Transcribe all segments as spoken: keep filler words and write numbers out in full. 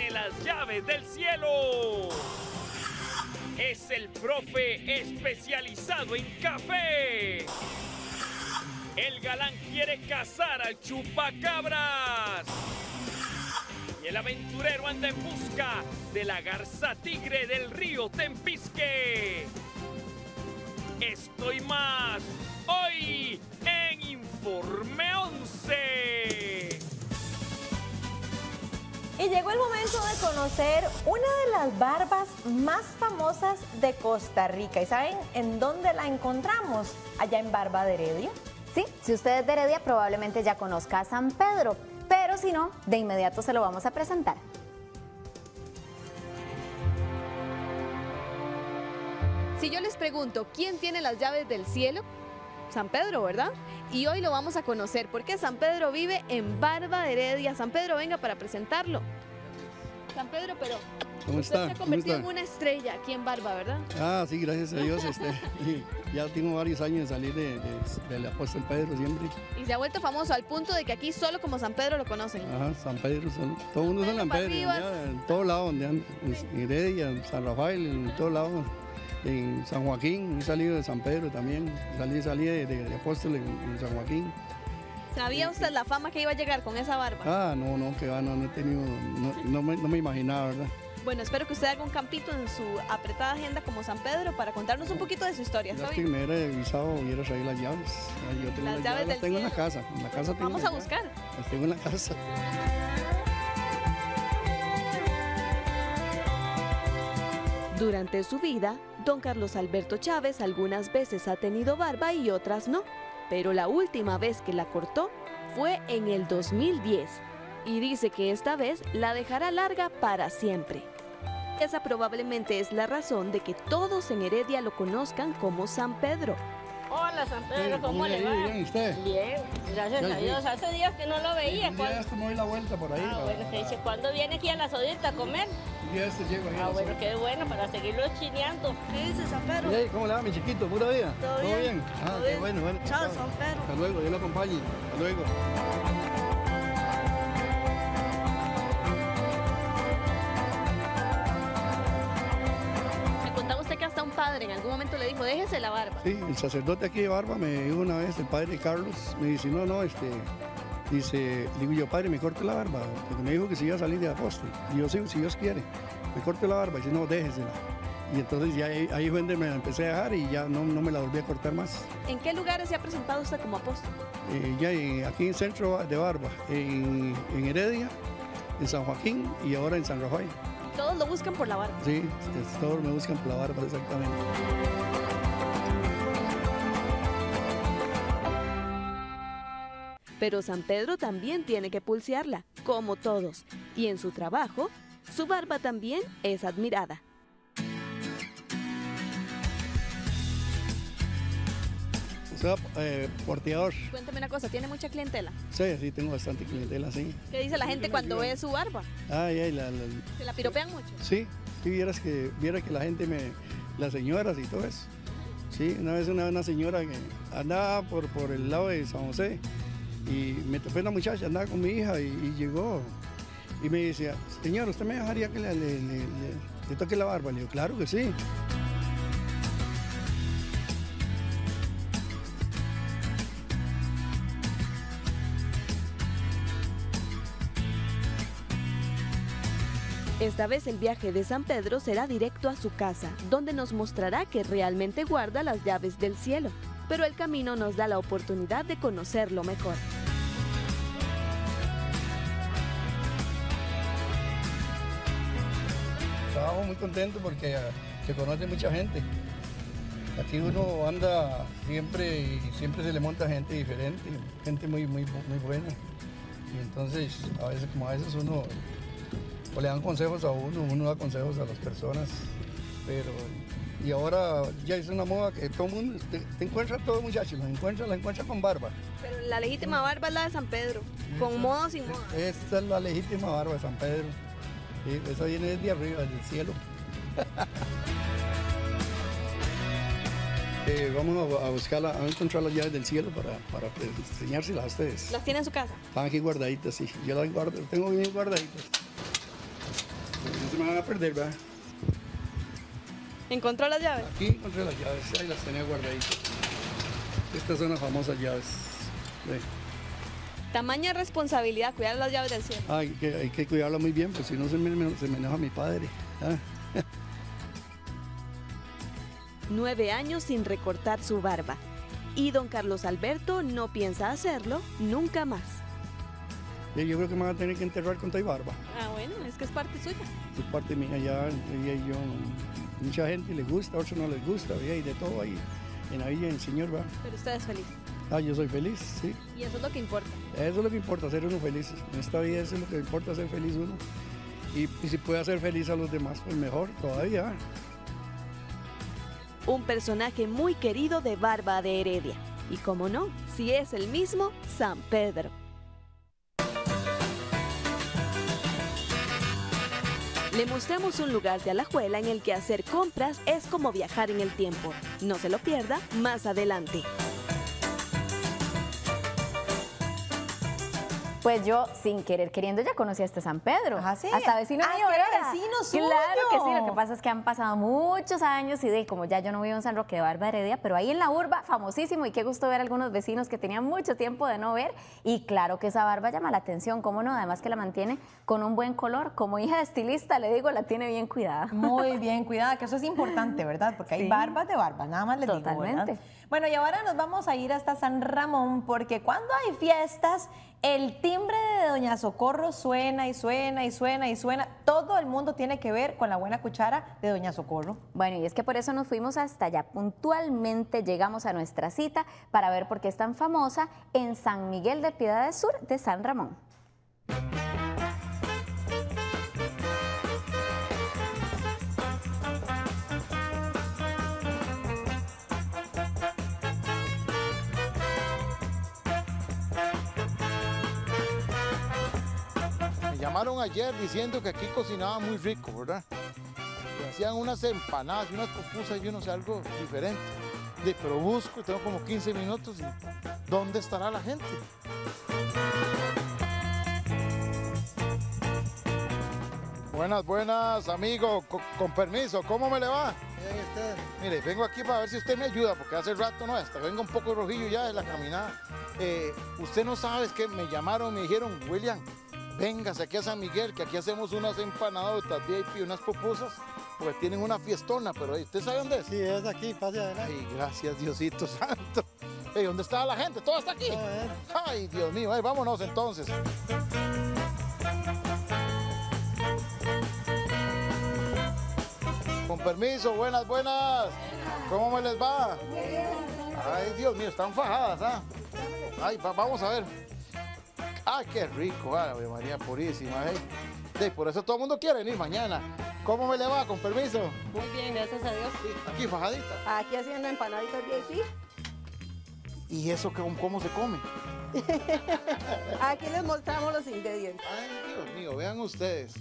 tiene las llaves del cielo. Es el profe especializado en café. El galán quiere cazar al chupacabras. Y el aventurero anda en busca de la garza tigre del río Tempisque. Estoy más hoy en Informe once. Y llegó el momento de conocer una de las barbas más famosas de Costa Rica. ¿Y saben en dónde la encontramos? Allá en Barba de Heredia. Sí, si usted es de Heredia probablemente ya conozca a San Pedro, pero si no, de inmediato se lo vamos a presentar. Si yo les pregunto, ¿quién tiene las llaves del cielo? San Pedro, ¿verdad? Y hoy lo vamos a conocer porque San Pedro vive en Barba de Heredia. San Pedro, venga para presentarlo. San Pedro, pero ¿Cómo usted está? se ha convertido en ¿Cómo está? una estrella aquí en Barba, ¿verdad? Ah, sí, gracias a Dios. Este, y ya tengo varios años de salir de, de, del apóstol Pedro siempre. Y se ha vuelto famoso al punto de que aquí solo como San Pedro lo conocen. Ajá, San Pedro, son- todo el mundo es San Pedro. Pedro, Ya, en todos lados donde ando, en Heredia, en San Rafael, en todos lados. En San Joaquín, he salido de San Pedro también. Salí, salí de, de, de apóstol en, en San Joaquín. ¿Sabía usted la fama que iba a llegar con esa barba? Ah, no, no, que va, no, no he tenido, no, no me, no me imaginaba, ¿verdad? Bueno, espero que usted haga un campito en su apretada agenda como San Pedro para contarnos un poquito de su historia, ¿está Ya que bien? me hubiera avisado, hubiera traído las llaves. Ya, yo tengo Las las, llaves llaves, las del tengo en la cielo. casa. En la casa tengo Vamos las a llaves. buscar. Las tengo en la casa. Durante su vida, don Carlos Alberto Chávez algunas veces ha tenido barba y otras no, pero la última vez que la cortó fue en el dos mil diez y dice que esta vez la dejará larga para siempre. Esa probablemente es la razón de que todos en Heredia lo conozcan como San Pedro. Hola, San Pedro, Sí, ¿cómo le ha ido? va? Bien, ¿y usted? Bien, gracias Ya, a Dios. sí. Hace días que no lo veía. Un día ¿Cuándo- este me doy la vuelta por ahí. Ah, para- bueno, que dice, ¿cuándo viene aquí a la sodita a comer? Un día este llego ahí. a Ah, la bueno, zona. qué bueno, para seguirlo chineando. ¿Qué dice San Pedro? Hey, ¿cómo le va, mi chiquito? ¿Pura vida? ¿Todo bien? Ah, ¿Todo qué bien? bueno, bueno. Chao, San Pedro. Hasta luego, yo lo acompaño. Hasta luego. Me contaba usted que hasta un padre en algún momento le dijo, déjese la barba. Sí, el sacerdote aquí de Barba me dijo una vez, el padre Carlos, me dice, no, no, este, dice, digo yo, padre, me corte la barba, porque me dijo que se iba a salir de apóstol. Y yo, sí, si Dios quiere, me corte la barba. Y dice, no, déjesela. Y entonces ya ahí, ahí fue donde me la empecé a dejar y ya no, no me la volví a cortar más. ¿En qué lugares se ha presentado usted como apóstol? Eh, ya en- aquí en Centro de Barba, en, en Heredia, en San Joaquín y ahora en San Rafael. Todos lo buscan por la barba. Sí, es- todos me buscan por la barba, exactamente. Pero San Pedro también tiene que pulsearla, como todos. Y en su trabajo, su barba también es admirada. O sea, eh, porteador. Cuéntame una cosa, ¿tiene mucha clientela? Sí, sí, tengo bastante clientela, sí. ¿Qué dice la gente cuando ve su barba? Ay, ay, la, la- ¿Se la piropean mucho? sí, sí, vieras que, viera que la gente me, las señoras y todo eso. Sí, una vez una, una señora que andaba por, por el lado de San José y me topé una muchacha, andaba con mi hija y, y llegó y me decía, señor, ¿usted me dejaría que le, le- le- le- le toque la barba? Le digo, claro que sí. Esta vez el viaje de San Pedro será directo a su casa, donde nos mostrará que realmente guarda las llaves del cielo. Pero el camino nos da la oportunidad de conocerlo mejor. Estaba muy contento porque ah, se conoce mucha gente. Aquí uno anda siempre y siempre se le monta gente diferente, gente muy, muy, muy buena. Y entonces, a veces, como a veces uno, o le dan consejos a uno, uno da consejos a las personas. Pero, y ahora ya es una moda que todo el mundo, te, te encuentra todo muchacho, lo encuentra, la encuentra con barba. Pero la legítima barba es la de San Pedro, con moda o sin moda. Esta es la legítima barba de San Pedro. Sí, esa viene desde arriba, del cielo. Eh, vamos a, a buscar, a encontrar las llaves del cielo para, para pues, enseñárselas a ustedes. ¿Las tiene en su casa? Están aquí guardaditas, sí. Yo las guardo, tengo bien guardaditas. se me van a perder, ¿verdad? ¿Encontró las llaves? Aquí encontré las llaves, ahí las tenía guardaditas. Estas son las famosas llaves. Ve. Tamaña responsabilidad, cuidar las llaves del cielo. Ah, hay, que, hay que cuidarla muy bien, pues si no se me, se me enoja mi padre. ¿Ah? Nueve años sin recortar su barba. Y don Carlos Alberto no piensa hacerlo nunca más. Yo creo que me van a tener que enterrar con toda barba. Ah, bueno, es que es parte suya. Es parte mía ya, ella y yo. Mucha gente le gusta, a otros no les gusta, ¿ve? Y de todo ahí en la Villa del Señor, va. Pero usted es feliz. Ah, yo soy feliz, sí. Y eso es lo que importa. Eso es lo que importa, ser uno feliz. En esta vida eso es lo que importa, ser feliz uno. Y, y si puede hacer feliz a los demás, pues mejor todavía. Un personaje muy querido de Barba de Heredia. Y como no, si es el mismo San Pedro. Le mostramos un lugar de Alajuela en el que hacer compras es como viajar en el tiempo. No se lo pierda más adelante. Pues yo, sin querer queriendo, ya conocí a este San Pedro. Ajá, sí. Hasta vecino Ah, mío que era era. vecino suyo. Claro que sí, lo que pasa es que han pasado muchos años y de como ya yo no vivo en San Roque de Barba Heredia, pero ahí en la urba, famosísimo, y qué gusto ver a algunos vecinos que tenían mucho tiempo de no ver. Y claro que esa barba llama la atención, cómo no, además que la mantiene con un buen color. Como hija de estilista, le digo, la tiene bien cuidada. Muy bien cuidada, que eso es importante, ¿verdad? Porque hay Sí. barbas de barba, nada más les digo, Totalmente. ¿verdad? Bueno, y ahora nos vamos a ir hasta San Ramón, porque cuando hay fiestas, el timbre de Doña Socorro suena y suena y suena y suena. Todo el mundo tiene que ver con la buena cuchara de Doña Socorro. Bueno, y es que por eso nos fuimos hasta allá. Puntualmente llegamos a nuestra cita para ver por qué es tan famosa en San Miguel de Piedades Sur de San Ramón. Me llamaron ayer diciendo que aquí cocinaba muy rico, ¿verdad? Que hacían unas empanadas y unas pupusas y yo no sé, algo diferente. De, pero busco y tengo como quince minutos y ¿dónde estará la gente? Buenas, buenas, amigo. Con, con permiso, ¿cómo me le va? Bien, usted. Mire, vengo aquí para ver si usted me ayuda, porque hace rato no, hasta vengo un poco rojillo ya de la caminada. Eh, usted no sabe, es que me llamaron, me dijeron, William, véngase aquí a San Miguel, que aquí hacemos unas empanadotas V I P, unas pupusas, porque tienen una fiestona, pero ¿usted sabe dónde es? Sí, es aquí, pase adelante. Ay, gracias, Diosito Santo. Ey, ¿dónde está la gente? ¿Todo está aquí? Ay, Dios mío, ay, vámonos entonces. Con permiso, buenas, buenas. ¿Cómo me les va? Ay, Dios mío, están fajadas, ¿ah? Ay, va- vamos a ver. Ay, qué rico, Ave María Purísima, ¿eh? Sí, por eso todo el mundo quiere venir mañana. ¿Cómo me le va? Con permiso. Muy bien, gracias a Dios. Aquí, fajadita. Aquí haciendo empanaditas V I P. ¿Y eso cómo, cómo se come? Aquí les mostramos los ingredientes. Ay, Dios mío, vean ustedes.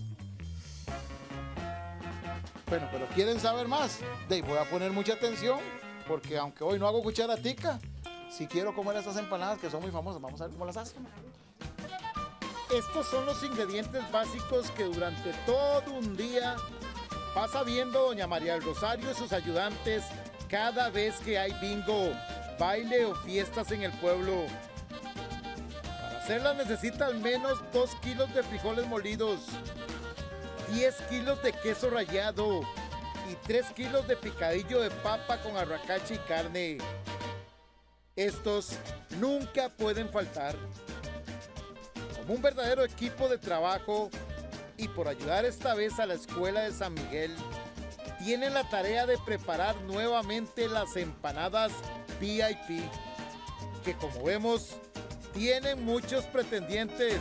Bueno, pero ¿quieren saber más? De, voy a poner mucha atención, porque aunque hoy no hago cucharatica, si quiero comer estas empanadas que son muy famosas, vamos a ver cómo las hacen. Estos son los ingredientes básicos que durante todo un día pasa viendo doña María del Rosario y sus ayudantes cada vez que hay bingo, baile o fiestas en el pueblo. Para hacerlas necesita al menos dos kilos de frijoles molidos, diez kilos de queso rallado y tres kilos de picadillo de papa con arracacha y carne. Estos nunca pueden faltar. Como un verdadero equipo de trabajo y por ayudar esta vez a la escuela de San Miguel, tienen la tarea de preparar nuevamente las empanadas V I P, que como vemos, tienen muchos pretendientes.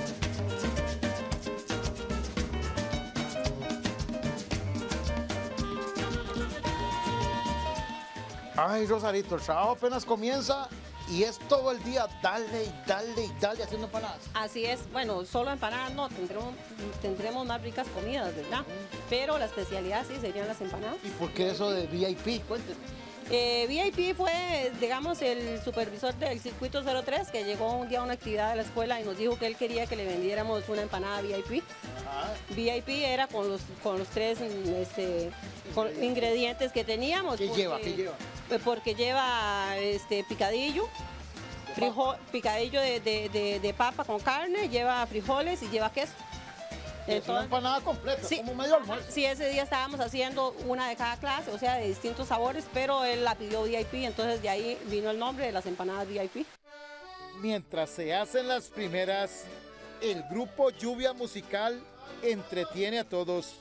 Ay, Rosarito, el trabajo apenas comienza y es todo el día darle y darle y darle haciendo empanadas. Así es, bueno, solo empanadas no, tendremos, tendremos más ricas comidas, ¿verdad? Pero la especialidad sí serían las empanadas. ¿Y por qué eso de V I P? Cuénteme. Eh, V I P fue, digamos, el supervisor del circuito cero tres que llegó un día a una actividad de la escuela y nos dijo que él quería que le vendiéramos una empanada V I P. V I P era con los, con los tres este, con ingredientes que teníamos. ¿Qué porque, lleva? ¿Qué lleva? Porque lleva este, picadillo, frijol, picadillo de, de, de, de papa con carne, lleva frijoles y lleva queso. Es una empanada completa, sí, como medio almuerzo. Sí, ese día estábamos haciendo una de cada clase, o sea, de distintos sabores, pero él la pidió V I P, entonces de ahí vino el nombre de las empanadas V I P. Mientras se hacen las primeras, el grupo Lluvia Musical entretiene a todos.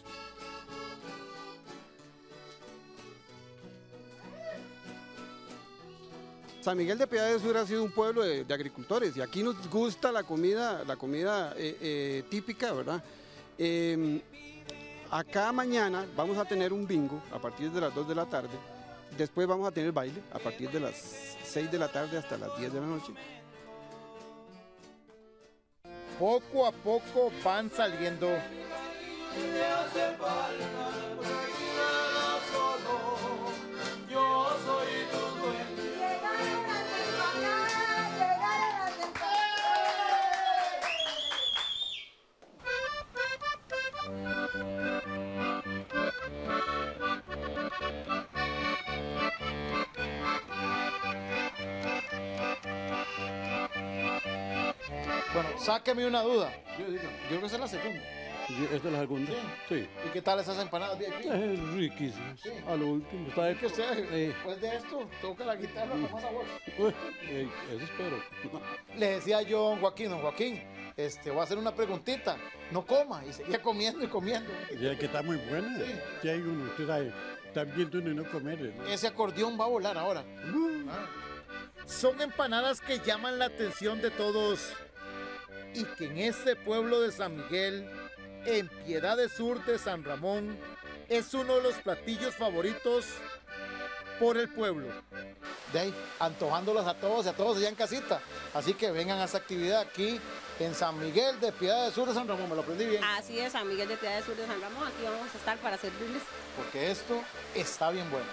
San Miguel de Piedad del Sur ha sido un pueblo de, de agricultores y aquí nos gusta la comida, la comida eh, eh, típica, ¿verdad? Eh, acá mañana vamos a tener un bingo a partir de las dos de la tarde, después vamos a tener baile a partir de las seis de la tarde hasta las diez de la noche. Poco a poco van saliendo. Bueno, sáqueme una duda. Yo, yo creo que esa es la segunda. ¿Esta es la segunda? Sí. Sí. ¿Y qué tal esas empanadas V I P? Es riquísimo. Sí. A lo último. Está Es que usted, eh, después de esto, toca la guitarra con más sabor. uy, eh, eso espero. Le decía yo a don Joaquín, don Joaquín, este, voy a hacer una preguntita. No coma. Y seguía comiendo y comiendo. Ya que está muy buena. Sí. Sí, hay uno, usted sabe, está viendo uno y no comer. ¿no? Ese acordeón va a volar ahora. Ah. Son empanadas que llaman la atención de todos y que en este pueblo de San Miguel, en Piedad Sur de San Ramón, es uno de los platillos favoritos por el pueblo. De ahí, antojándolas a todos y a todos allá en casita. Así que vengan a esta actividad aquí en San Miguel de Piedad Sur de San Ramón. Me lo aprendí bien. Así es, San Miguel de Piedad del Sur de San Ramón, aquí vamos a estar para servirles. Porque esto está bien bueno.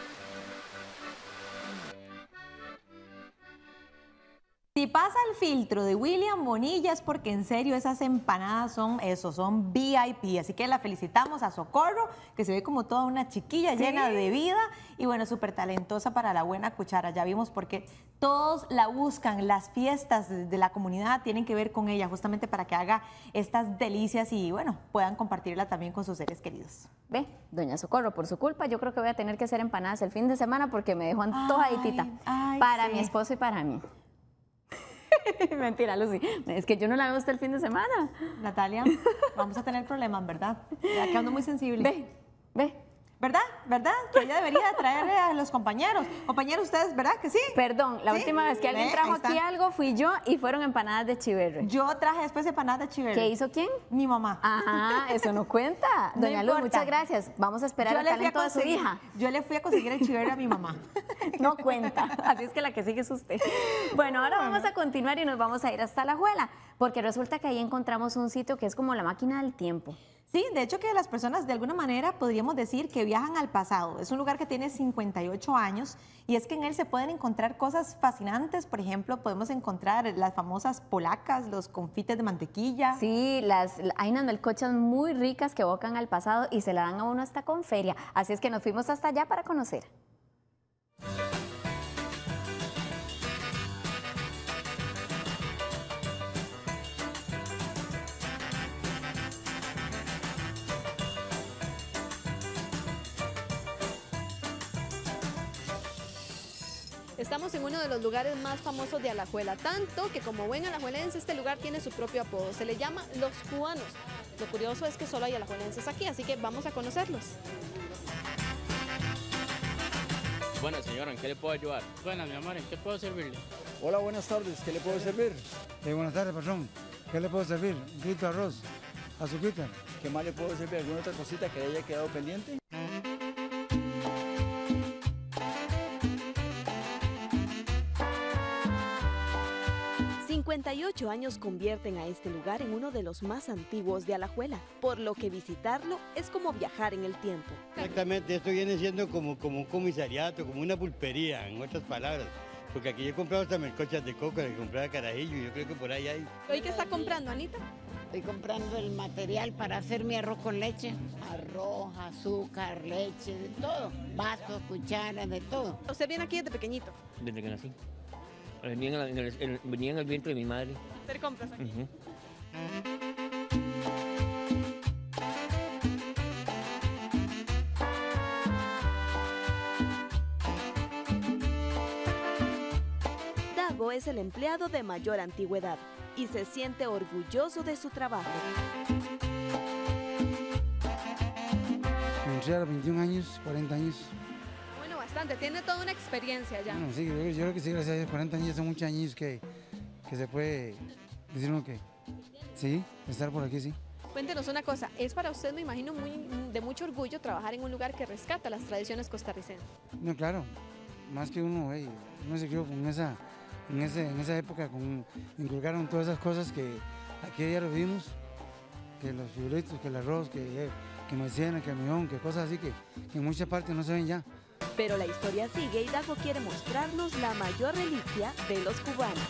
Si pasa el filtro de William Bonilla es porque en serio esas empanadas son eso, son V I P. Así que la felicitamos a Socorro, que se ve como toda una chiquilla ¿Sí? llena de vida y bueno, súper talentosa para la buena cuchara. Ya vimos porque todos la buscan, las fiestas de la comunidad tienen que ver con ella, justamente para que haga estas delicias y bueno, puedan compartirla también con sus seres queridos. Ve, doña Socorro, por su culpa yo creo que voy a tener que hacer empanadas el fin de semana porque me dejó antojaditita ay, para sí. mi esposo y para mí. Mentira, Lucy. Es que yo no la veo hasta el fin de semana. Natalia, vamos a tener problemas, ¿verdad? Ya que ando muy sensible. Ve, ve. ¿Verdad? ¿Verdad? Que ella debería traerle a los compañeros. Compañeros, ustedes, ¿verdad que sí? Perdón, la ¿Sí? última vez que alguien Ve, trajo ahí está. aquí algo fui yo y fueron empanadas de chiverre. Yo traje después empanadas de chiverre. ¿Qué hizo quién? Mi mamá. Ajá, eso no cuenta. No Doña Luz, importa. muchas gracias. Vamos a esperar Yo el le fui a talento de su conseguir- hija. Yo le fui a conseguir el chiverre a mi mamá. No cuenta. Así es que la que sigue es usted. Bueno, ahora vamos a continuar y nos vamos a ir hasta La Juela, porque resulta que ahí encontramos un sitio que es como la máquina del tiempo. Sí, de hecho que las personas de alguna manera podríamos decir que viajan al pasado. Es un lugar que tiene cincuenta y ocho años y es que en él se pueden encontrar cosas fascinantes. Por ejemplo, podemos encontrar las famosas polacas, los confites de mantequilla. Sí, las, hay unas melcochas muy ricas que evocan al pasado y se la dan a uno hasta con feria. Así es que nos fuimos hasta allá para conocer. Estamos en uno de los lugares más famosos de Alajuela, tanto que como buen alajuelense este lugar tiene su propio apodo, se le llama Los Cubanos. Lo curioso es que solo hay alajuelenses aquí, así que vamos a conocerlos. Bueno, señora, ¿en qué le puedo ayudar? Bueno, mi amor, ¿en qué puedo servirle? Hola, buenas tardes. ¿Qué le puedo servir? Eh, buenas tardes, patrón. ¿Qué le puedo servir? Un poquito de arroz, azuquita. ¿Qué más le puedo servir? ¿Alguna otra cosita que haya quedado pendiente? cincuenta cincuenta y ocho años convierten a este lugar en uno de los más antiguos de Alajuela, por lo que visitarlo es como viajar en el tiempo. Exactamente, esto viene siendo como, como un comisariato, como una pulpería, en otras palabras. Porque aquí yo he comprado hasta melcochas de coco, que compraba carajillo, y yo creo que por ahí hay. ¿Hoy qué está comprando, Anita? Estoy comprando el material para hacer mi arroz con leche. Arroz, azúcar, leche, de todo. Vasos, cucharas, de todo. ¿Usted viene aquí desde pequeñito? Desde que nací. Venía en, la- en el, en- venía en el vientre de mi madre. ¿Hacer compras aquí? Ujú. Dago es el empleado de mayor antigüedad y se siente orgulloso de su trabajo. Entré a los veintiún años, cuarenta años. Bueno, bastante, tiene toda una experiencia ya. Bueno, sí, yo, yo creo que sí, gracias a Dios, cuarenta años son muchos años que, que se puede decir uno que sí, estar por aquí, sí. Cuéntenos una cosa, es para usted, me imagino, muy, de mucho orgullo trabajar en un lugar que rescata las tradiciones costarricenses. No, claro, más que uno, hey, uno se crió con esa, en, ese, en esa época, con, inculcaron todas esas cosas que aquí ya lo vimos, que los figuritos, que el arroz, que, eh, que maicena, que el millón, que cosas así que, que en muchas partes no se ven ya. Pero la historia sigue y Dago quiere mostrarnos la mayor reliquia de los cubanos.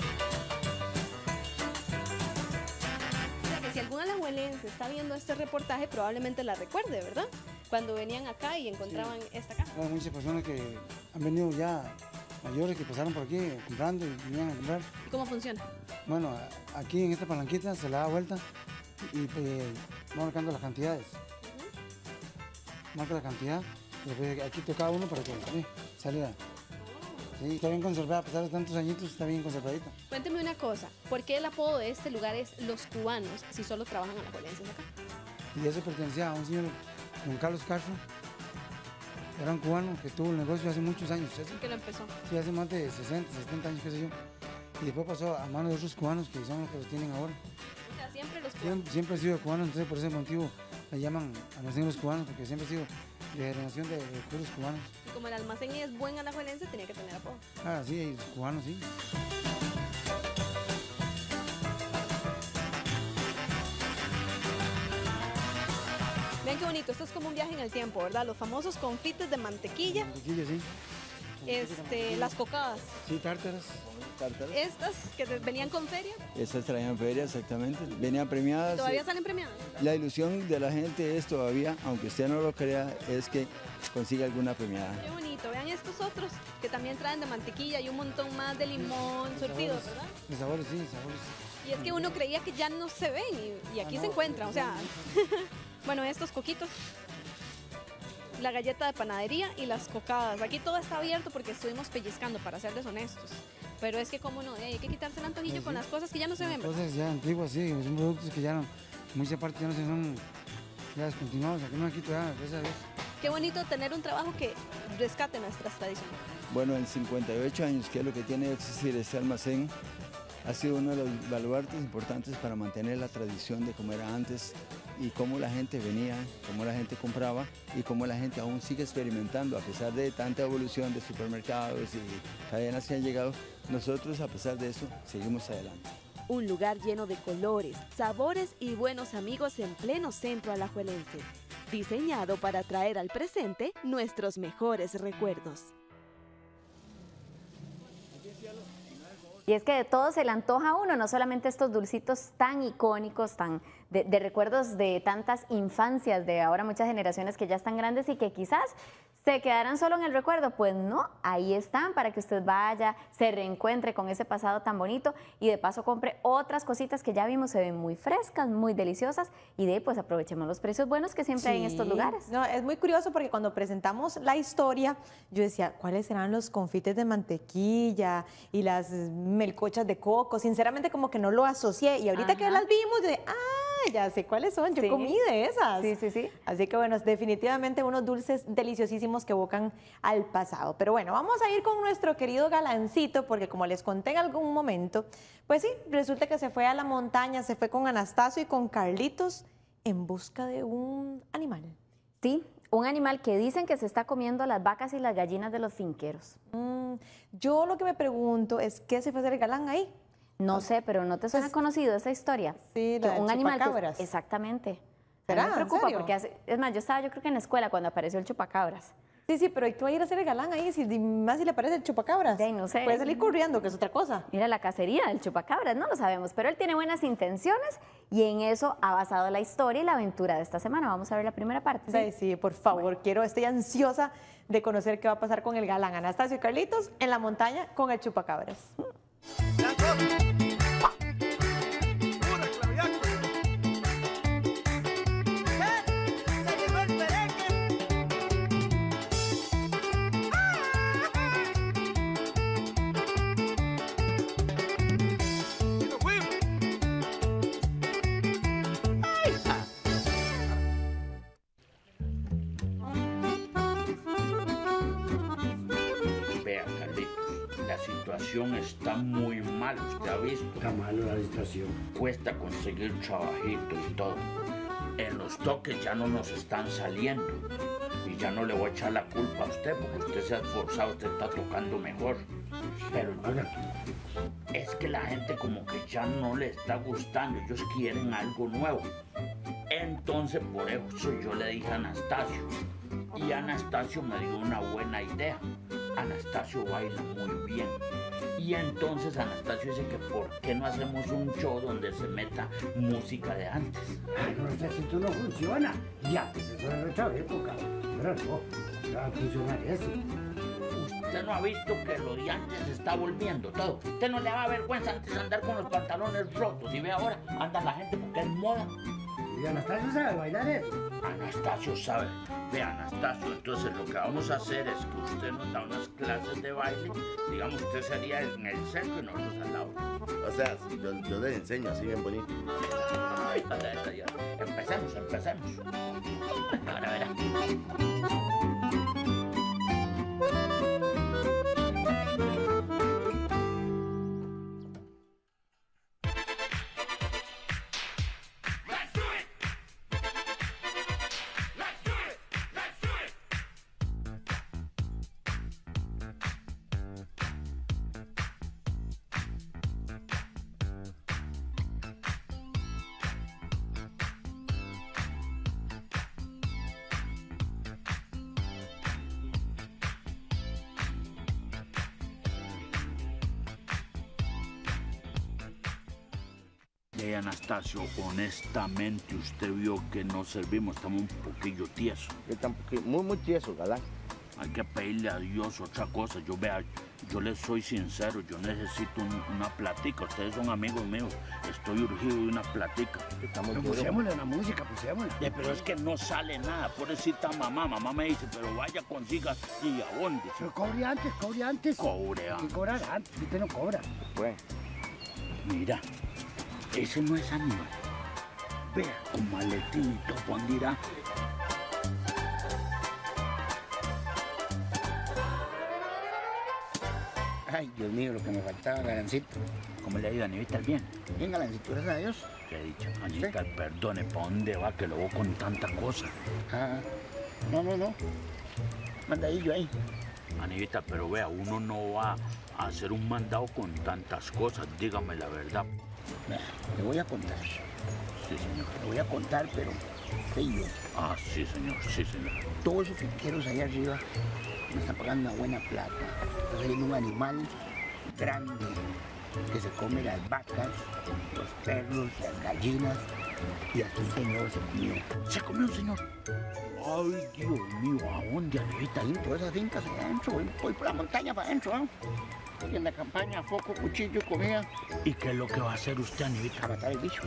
Si algún alajuelense está viendo este reportaje, probablemente la recuerde, ¿verdad? Cuando venían acá y encontraban esta caja. Hay muchas personas que han venido ya mayores que pasaron por aquí comprando y venían a comprar. ¿Y cómo funciona? Bueno, a- aquí en esta palanquita se le da vuelta y eh, va marcando las cantidades. Marca la cantidad y después aquí toca uno para que eh, salga. Sí, está bien conservada, a pesar de tantos añitos, está bien conservadita. Cuénteme una cosa, ¿por qué el apodo de este lugar es Los Cubanos si solo trabajan alajuelenses acá? Y eso pertenecía a un señor, don Carlos Castro, era un cubano que tuvo el negocio hace muchos años. ¿Sí? ¿Por qué lo empezó? Sí, hace más de sesenta, setenta años, qué sé yo. Y después pasó a manos de otros cubanos que son los que los tienen ahora. O sea, siempre los cubanos. Siempre, siempre ha sido cubano, entonces por ese motivo le llaman a los negros cubanos, porque siempre ha sido de generación de, de puros cubanos. Y como el almacén es buen alajuelense, tenía que tener apodo. Ah, sí, y los cubanos, sí. Vean qué bonito, esto es como un viaje en el tiempo, ¿verdad? Los famosos confites de mantequilla, Mantequilla, sí. este, las cocadas. Sí, tártaras. Tártaras. Estas que te- venían con feria, Estas traían feria, exactamente. Venían premiadas. todavía salen premiadas. La ilusión de la gente es todavía, aunque usted no lo crea, es que consiga alguna premiada. Qué bonito, vean estos otros que también traen de mantequilla y un montón más de limón surtidos, ¿verdad? De sabores, sí, sabores. Y es que uno creía que ya no se ven y, y aquí Ah, se no, encuentran, o sea, bueno, estos coquitos, la galleta de panadería y las cocadas. Aquí todo está abierto porque estuvimos pellizcando, para serles honestos. Pero es que como no, hay que quitarse el antojillo Sí, con sí. las cosas que ya no se ven, ¿verdad? Cosas ya antiguas, sí, son productos que ya no, en muchas partes ya no se son ya descontinuados. Aquí no, aquí todavía, gracias a Dios. Qué bonito tener un trabajo que rescate nuestras tradiciones. Bueno, en cincuenta y ocho años, que es lo que tiene de existir este almacén, ha sido uno de los baluartes importantes para mantener la tradición de cómo era antes y cómo la gente venía, cómo la gente compraba y cómo la gente aún sigue experimentando. A pesar de tanta evolución de supermercados y cadenas que han llegado, nosotros a pesar de eso seguimos adelante. Un lugar lleno de colores, sabores y buenos amigos en pleno centro alajuelense. Diseñado para traer al presente nuestros mejores recuerdos. Y es que de todo se le antoja a uno, no solamente estos dulcitos tan icónicos, tan de, de recuerdos de tantas infancias, de ahora muchas generaciones que ya están grandes y que quizás se quedarán solo en el recuerdo. Pues no, ahí están para que usted vaya, se reencuentre con ese pasado tan bonito y de paso compre otras cositas que ya vimos, se ven muy frescas, muy deliciosas y de ahí pues aprovechemos los precios buenos que siempre hay en estos Sí. lugares. No, es muy curioso porque cuando presentamos la historia, yo decía, ¿cuáles serán los confites de mantequilla y las melcochas de coco? Sinceramente como que no lo asocié y ahorita que Ajá. las vimos, yo dije, ah, ya sé cuáles son, yo Sí. comí de esas. Sí, sí, sí. Así que bueno, es definitivamente unos dulces deliciosísimos que evocan al pasado. Pero bueno, vamos a ir con nuestro querido Galancito, porque como les conté en algún momento, pues sí, resulta que se fue a la montaña, se fue con Anastasio y con Carlitos en busca de un animal. Sí, un animal que dicen que se está comiendo las vacas y las gallinas de los finqueros. Mm, yo lo que me pregunto es, ¿qué se fue a hacer el galán ahí? No sé, pero ¿no te suena conocido esa historia? Sí, Que la del un animal que- chupacabras. exactamente. ¿Será? A mí me ¿En preocupa serio? porque hace- es más, yo estaba yo creo que en la escuela cuando apareció el chupacabras. Sí, sí, pero tú vas a ir a hacer el galán ahí, si, más si le parece el chupacabras. De ahí no sé. Puede salir corriendo, que es otra cosa. Mira la cacería del chupacabras, no lo sabemos, pero él tiene buenas intenciones y en eso ha basado la historia y la aventura de esta semana. Vamos a ver la primera parte. Sí, sí, por favor, quiero, estoy ansiosa de conocer qué va a pasar con el galán Anastasio y Carlitos en la montaña con el chupacabras. Vea, Carlitos, la situación está muy mal, usted ha visto. Está malo la situación. Cuesta conseguir trabajito y todo. En los toques ya no nos están saliendo. Y ya no le voy a echar la culpa a usted, porque usted se ha esforzado, usted está tocando mejor. Pero es que la gente como que ya no le está gustando, ellos quieren algo nuevo. Entonces por eso yo le dije a Anastasio. Y Anastasio me dio una buena idea. Anastasio baila muy bien. Y entonces Anastasio dice que por qué no hacemos un show donde se meta música de antes. Ay, no, esto no funciona. Ya, pues eso es otra época. Pero no, no va a funcionar eso. Usted no ha visto que lo de antes se está volviendo todo. Usted no le da vergüenza antes andar con los pantalones rotos. Y ve ahora, anda la gente porque es moda. ¿Y Anastasio sabe bailar eso? Anastasio sabe. Ve, Anastasio, entonces lo que vamos a hacer es que usted nos da unas clases de baile. Digamos, usted sería en el centro y nosotros al lado. O sea, yo, yo les enseño así bien bonito. Ay, dale, dale, ya. Empecemos, empecemos. Ahora verá. Hey, Anastasio, honestamente usted vio que no servimos, estamos un poquillo tiesos. Muy, muy tieso, galán. Hay que pedirle a Dios otra cosa. Yo vea, yo les soy sincero, yo necesito un- una platica. Ustedes son amigos míos, estoy urgido de una platica. Estamos Pero pusémosle la música, pusémosle. Eh, pero es que no sale nada, pobrecita mamá. Mamá me dice, pero vaya, consiga y a dónde. Pero cobre antes, cobre antes. Cobre Hay antes. que cobrar antes, usted no cobra. Bueno. Mira, ese no es animal. Vea, con maletín y todo, ¿dónde irá? Ay, Dios mío, lo que me faltaba, Galancito. ¿Cómo le ha ido a Anivita bien? Bien, Galancito, gracias a Dios. ¿Qué he dicho? Anita, perdone, ¿para dónde va que lo veo con tanta cosa? Ah, no, no, no. Mandadillo ahí. Anivita, pero vea, uno no va a hacer un mandado con tantas cosas, dígame la verdad. Vea, le voy a contar. Sí, señor. Le voy a contar, pero usted y yo. Ah, sí, señor, sí, señor. Todos esos finqueros allá arriba me están pagando una buena plata. Está saliendo un animal grande que se come las vacas, los perros, las gallinas. Y aquí un señor se comió. ¿Se comió un señor? Ay, Dios mío, ¿a dónde, Anivita? Ahí en todas esas fincas allá adentro. Voy, voy por la montaña para adentro, ¿no? Y en la campaña, foco, cuchillo, comida. ¿Y qué es lo que va a hacer usted, Anivita? A matar el bicho.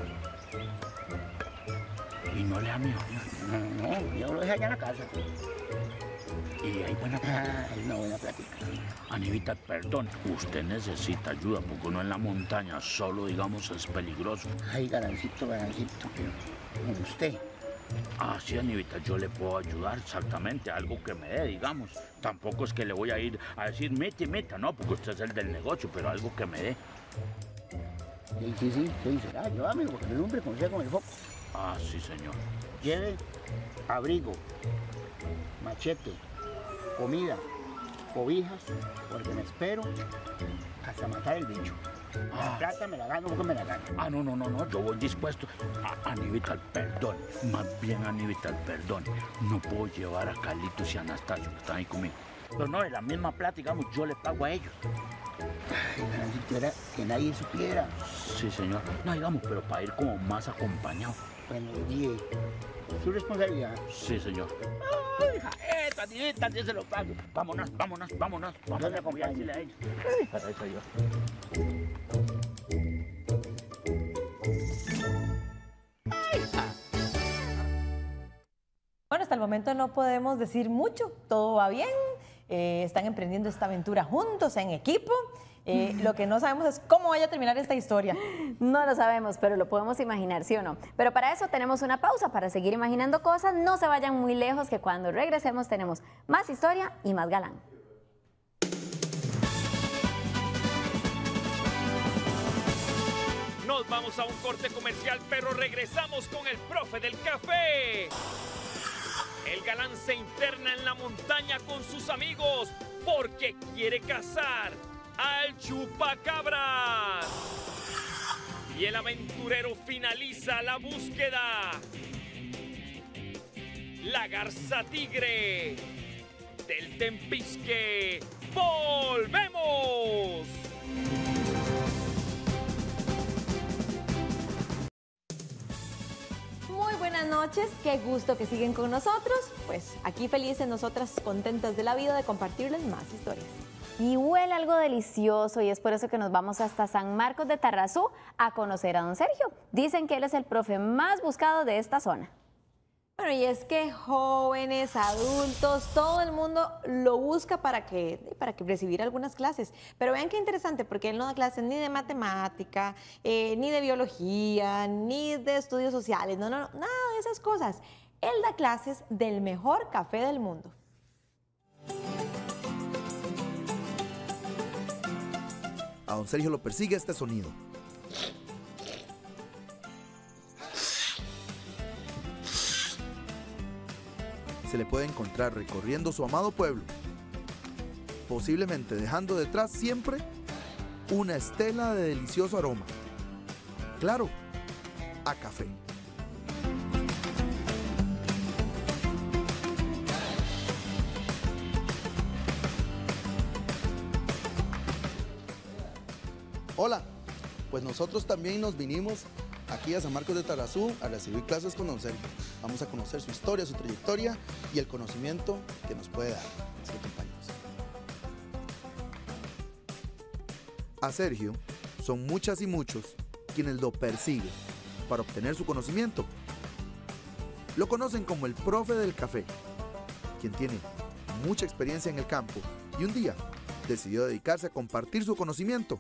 ¿Y no le da miedo? No, no, yo lo dejé allá en la casa. Y hay buena plática. Ah, hay una buena plática. Anivita, perdón, usted necesita ayuda porque uno en la montaña solo, digamos, es peligroso. Ay, Galancito, Galancito, pero con usted. Ah, sí, Anivita, yo le puedo ayudar exactamente, algo que me dé, digamos. Tampoco es que le voy a ir a decir, mete, meta, no, porque usted es el del negocio, pero algo que me dé. Sí, sí, sí, sí, será, yo amigo, porque el hombre confía con el foco. Ah, sí, señor. Lleve abrigo, machete, comida, cobijas, porque me espero hasta matar el bicho. La plata me la gano porque me la gano. Ah, no, no, no, no, yo voy dispuesto. A, Anivita, perdón, más bien Anivita, perdón. No puedo llevar a Carlitos y a Anastasio, que están ahí conmigo. Pero no, de la misma plata, digamos, yo le pago a ellos. Ay, Galancito, era que nadie supiera. Sí, señor. No, digamos, pero para ir como más acompañado. Bueno, oye, su responsabilidad. Sí, señor. Ay, hija, esta, Anivita, sí se lo pago. Vámonos, vámonos, vámonos. Vámonos, voy a decirle a ellos. Ay, para eso yo. Bueno, hasta el momento no podemos decir mucho, todo va bien, eh, están emprendiendo esta aventura juntos, en equipo. Eh, lo que no sabemos es cómo vaya a terminar esta historia. No lo sabemos, pero lo podemos imaginar, ¿sí o no? Pero para eso tenemos una pausa, para seguir imaginando cosas. No se vayan muy lejos, que cuando regresemos tenemos más historia y más galán. Nos vamos a un corte comercial, pero regresamos con el profe del café. El galán se interna en la montaña con sus amigos porque quiere cazar al chupacabras. Y el aventurero finaliza la búsqueda. La garza tigre del Tempisque. ¡Volvemos! Muy buenas noches, qué gusto que siguen con nosotros. Pues aquí felices, nosotras contentas de la vida de compartirles más historias. Y huele algo delicioso y es por eso que nos vamos hasta San Marcos de Tarrazú a conocer a don Sergio. Dicen que él es el profe más buscado de esta zona. Bueno, y es que jóvenes, adultos, todo el mundo lo busca para que, para que recibir algunas clases. Pero vean qué interesante, porque él no da clases ni de matemática, eh, ni de biología, ni de estudios sociales, no, no, no, nada de esas cosas. Él da clases del mejor café del mundo. A don Sergio lo persigue este sonido. Se le puede encontrar recorriendo su amado pueblo, posiblemente dejando detrás siempre una estela de delicioso aroma. Claro, a café. Hola, pues nosotros también nos vinimos aquí a San Marcos de Tarrazú a recibir clases con don Sergio. Vamos a conocer su historia, su trayectoria y el conocimiento que nos puede dar. Así que acompáñenos. A Sergio son muchas y muchos quienes lo persiguen para obtener su conocimiento. Lo conocen como el profe del café, quien tiene mucha experiencia en el campo y un día decidió dedicarse a compartir su conocimiento.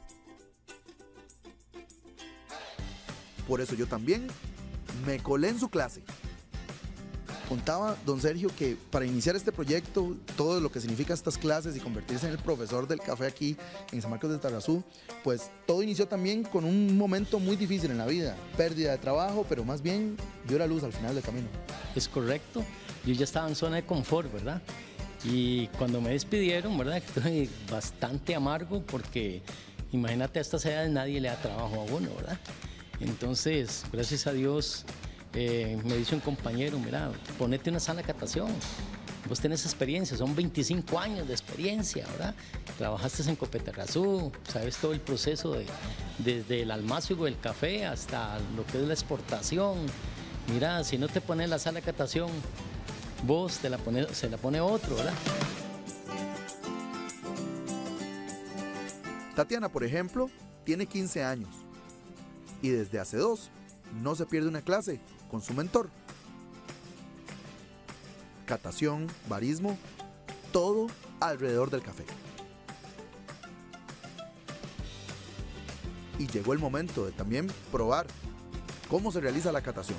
Por eso yo también me colé en su clase. Contaba don Sergio que para iniciar este proyecto, todo lo que significa estas clases y convertirse en el profesor del café aquí en San Marcos de Tarrazú, pues todo inició también con un momento muy difícil en la vida, pérdida de trabajo, pero más bien vio la luz al final del camino. Es correcto, yo ya estaba en zona de confort, ¿verdad? Y cuando me despidieron, ¿verdad? Estoy bastante amargo porque imagínate, a estas edades nadie le da trabajo a uno, ¿verdad? Entonces, gracias a Dios, eh, me dice un compañero, mira, ponete una sala de catación, vos tenés experiencia, son veinticinco años de experiencia, ¿verdad? Trabajaste en Copetarrazú, sabes todo el proceso de, desde el almacigo del café hasta lo que es la exportación. Mira, si no te pones la sala de catación, vos te la pones, se la pone otro, ¿verdad? Tatiana, por ejemplo, tiene quince años. Y desde hace dos, no se pierde una clase con su mentor. Catación, barismo, todo alrededor del café. Y llegó el momento de también probar cómo se realiza la catación.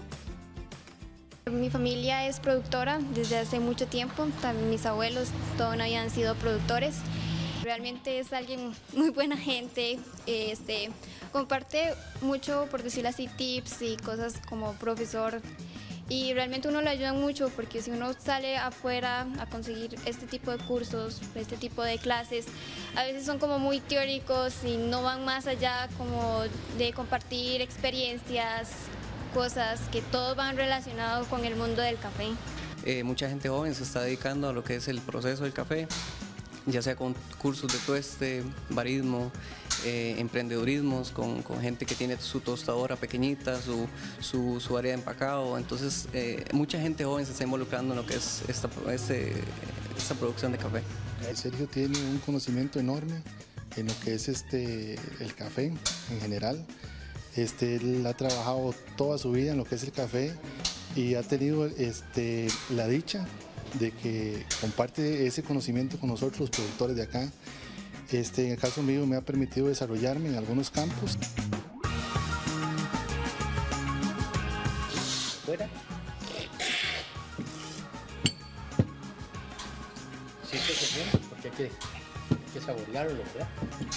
Mi familia es productora desde hace mucho tiempo, también mis abuelos todos habían sido productores. Realmente es alguien muy buena gente, este, comparte mucho, por decirlo así, tips y cosas como profesor. y realmente uno le ayuda mucho porque si uno sale afuera a conseguir este tipo de cursos, este tipo de clases, a veces son como muy teóricos y no van más allá como de compartir experiencias, cosas que todos van relacionados con el mundo del café. Eh, mucha gente joven se está dedicando a lo que es el proceso del café, ya sea con cursos de tueste, barismo, eh, emprendedurismos, con, con gente que tiene su tostadora pequeñita, su, su, su área de empacado. Entonces, eh, mucha gente joven se está involucrando en lo que es esta, este, esta producción de café. Sergio tiene un conocimiento enorme en lo que es este, el café en general. Este, él ha trabajado toda su vida en lo que es el café y ha tenido este, la dicha de que comparte ese conocimiento con nosotros, los productores de acá. Este, en el caso mío me ha permitido desarrollarme en algunos campos. ¿Fuera? Sí, que se siente, porque hay que, hay que saborearlo, ¿verdad?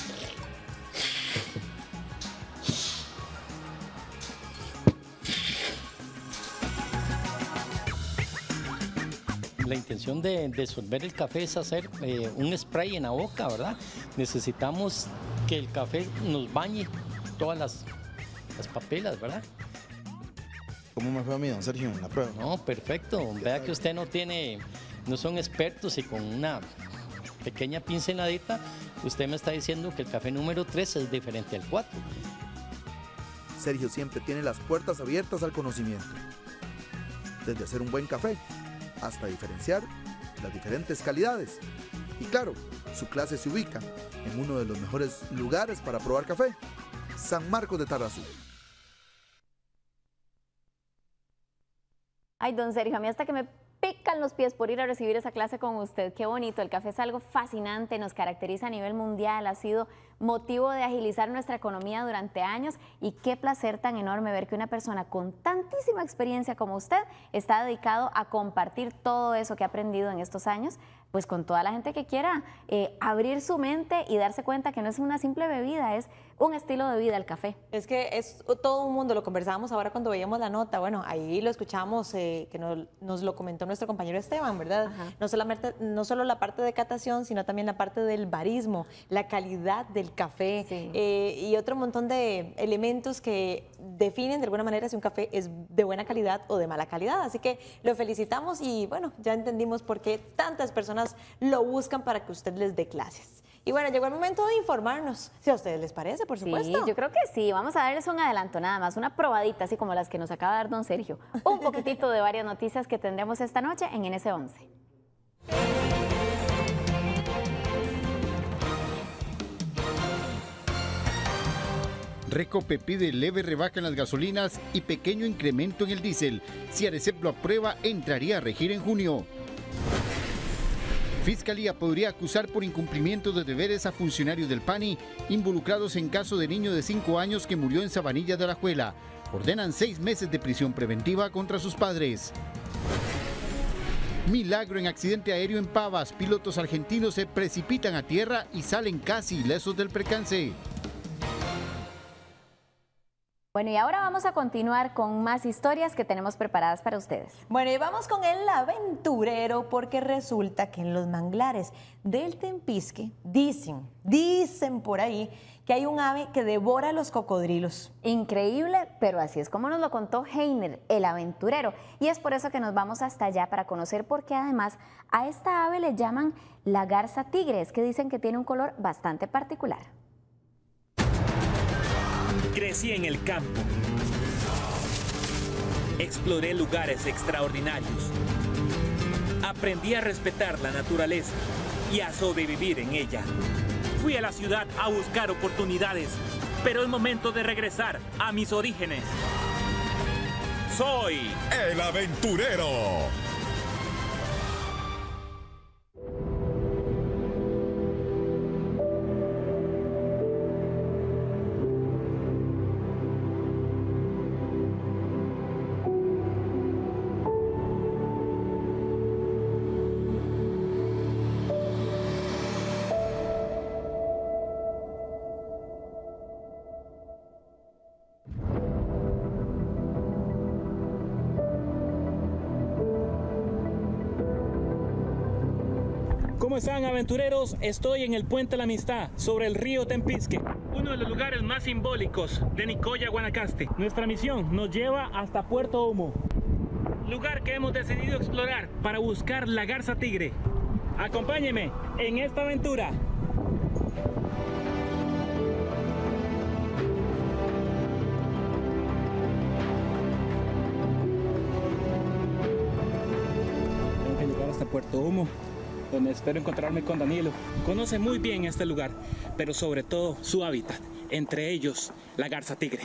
La intención de, de sorber el café es hacer eh, un spray en la boca, ¿verdad? Necesitamos que el café nos bañe todas las, las papilas, ¿verdad? ¿Cómo me fue a mí, don Sergio, en la prueba? No, perfecto. Vea que usted no tiene, no son expertos y con una pequeña pinceladita, usted me está diciendo que el café número tres es diferente al cuatro. Sergio siempre tiene las puertas abiertas al conocimiento. Desde hacer un buen café hasta diferenciar las diferentes calidades. Y claro, su clase se ubica en uno de los mejores lugares para probar café, San Marcos de Tarrazú. Ay, don Sergio, a mí hasta que me pican los pies por ir a recibir esa clase con usted. Qué bonito, el café es algo fascinante, nos caracteriza a nivel mundial, ha sido motivo de agilizar nuestra economía durante años y qué placer tan enorme ver que una persona con tantísima experiencia como usted está dedicado a compartir todo eso que ha aprendido en estos años, pues con toda la gente que quiera eh, abrir su mente y darse cuenta que no es una simple bebida, es un estilo de vida el café. Es que es todo un mundo, lo conversábamos ahora cuando veíamos la nota, bueno, ahí lo escuchamos, eh, que nos, nos lo comentó nuestro compañero Esteban, ¿verdad? No solamente, no solo la parte de catación, sino también la parte del barismo, la calidad del café, sí. eh, y otro montón de elementos que definen de alguna manera si un café es de buena calidad o de mala calidad. Así que lo felicitamos y bueno, ya entendimos por qué tantas personas lo buscan para que usted les dé clases. Y bueno, llegó el momento de informarnos, si a ustedes les parece, por supuesto. Sí, yo creo que sí. Vamos a darles un adelanto nada más, una probadita, así como las que nos acaba de dar don Sergio. Un poquitito de varias noticias que tendremos esta noche en N S once. Recope pide leve rebaja en las gasolinas y pequeño incremento en el diésel. Si Arecep lo aprueba, entraría a regir en junio. Fiscalía podría acusar por incumplimiento de deberes a funcionarios del P A N I involucrados en caso de niño de cinco años que murió en Sabanilla de Alajuela. Ordenan seis meses de prisión preventiva contra sus padres. Milagro en accidente aéreo en Pavas. Pilotos argentinos se precipitan a tierra y salen casi ilesos del percance. Bueno, y ahora vamos a continuar con más historias que tenemos preparadas para ustedes. Bueno, y vamos con el aventurero porque resulta que en los manglares del Tempisque dicen, dicen por ahí que hay un ave que devora los cocodrilos. Increíble, pero así es como nos lo contó Heiner, el aventurero. Y es por eso que nos vamos hasta allá para conocer por qué además a esta ave le llaman la garza tigre, es que dicen que tiene un color bastante particular. Crecí en el campo. Exploré lugares extraordinarios. Aprendí a respetar la naturaleza y a sobrevivir en ella. Fui a la ciudad a buscar oportunidades, pero es momento de regresar a mis orígenes. Soy el aventurero. ¿Cómo están, aventureros? Estoy en el Puente de la Amistad, sobre el río Tempisque, uno de los lugares más simbólicos de Nicoya, Guanacaste. Nuestra misión nos lleva hasta Puerto Humo, lugar que hemos decidido explorar para buscar la garza tigre. Acompáñenme en esta aventura. Tengo que llegar hasta Puerto Humo, donde espero encontrarme con Danilo. Conoce muy bien este lugar, pero sobre todo su hábitat, entre ellos la garza tigre.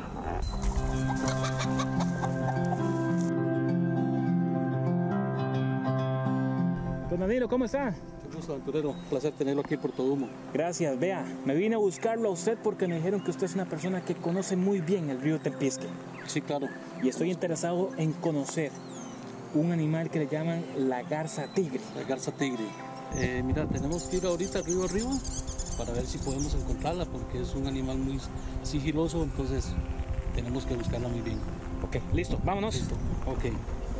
Don Danilo, ¿cómo está? Qué gusto, aventurero. Un placer tenerlo aquí en Puerto Humo. Gracias, vea, me vine a buscarlo a usted porque me dijeron que usted es una persona que conoce muy bien el río Tempisque. Sí, claro. Y estoy interesado en conocer un animal que le llaman la garza tigre. La garza tigre. Eh, mira, tenemos que ir ahorita río arriba para ver si podemos encontrarla, porque es un animal muy sigiloso, entonces tenemos que buscarla muy bien. Ok, listo, vámonos. Listo, ok.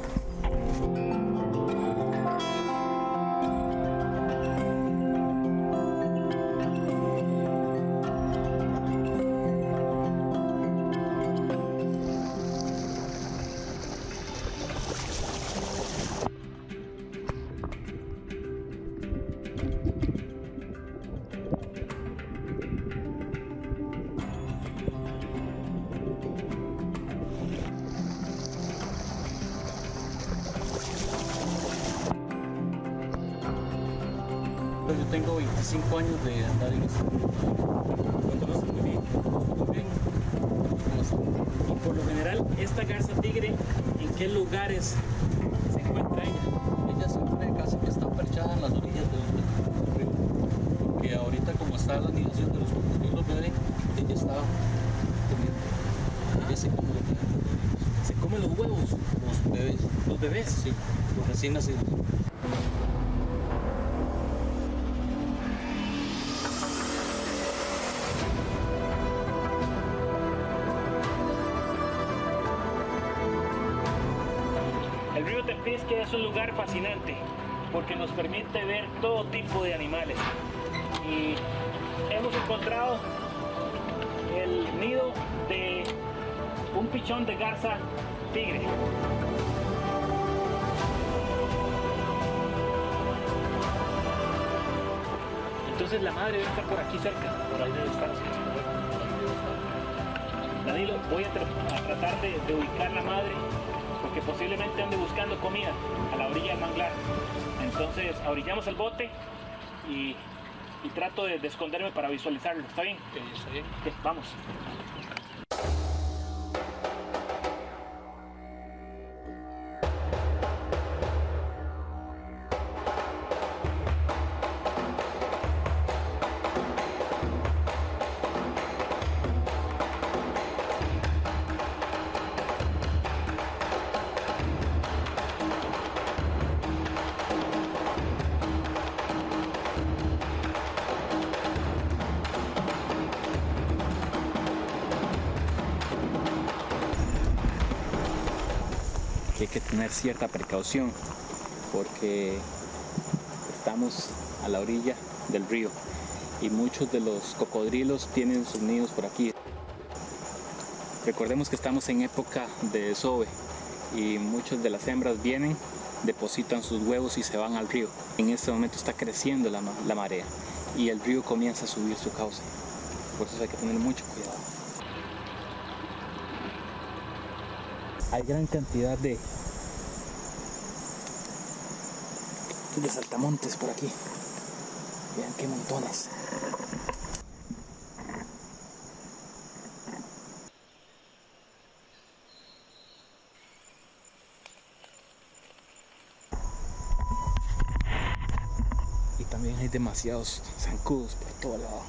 Yo tengo veinticinco años de andar en esto. Lo conozco muy bien. Muy bien. Y por lo general, esta garza tigre, ¿en qué lugares se encuentra ella? Ella siempre casi que está perchada en las orillas del río. Porque ahorita como está la anidación de los cocodrilos bebé, ella está comiendo. Ella se come los bebés. ¿Se come los huevos? Los bebés. ¿Los bebés? Sí, los recién nacidos. El río Tempisque es un lugar fascinante porque nos permite ver todo tipo de animales. Y hemos encontrado el nido de un pichón de garza tigre. Entonces la madre debe estar por aquí cerca. Por ahí debe estar. Danilo, voy a, tra a tratar de, de ubicar la madre, porque posiblemente ande buscando comida a la orilla del manglar. Entonces orillamos el bote y, y trato de, de esconderme para visualizarlo. ¿Está bien? Sí, está bien. Okay, vamos. Hay que tener cierta precaución porque estamos a la orilla del río y muchos de los cocodrilos tienen sus nidos por aquí. Recordemos que estamos en época de desove y muchas de las hembras vienen, depositan sus huevos y se van al río. En este momento está creciendo la, la marea y el río comienza a subir su cauce. Por eso hay que tener mucho cuidado. Hay gran cantidad de, de saltamontes por aquí. Vean qué montones. Y también hay demasiados zancudos por todo lado.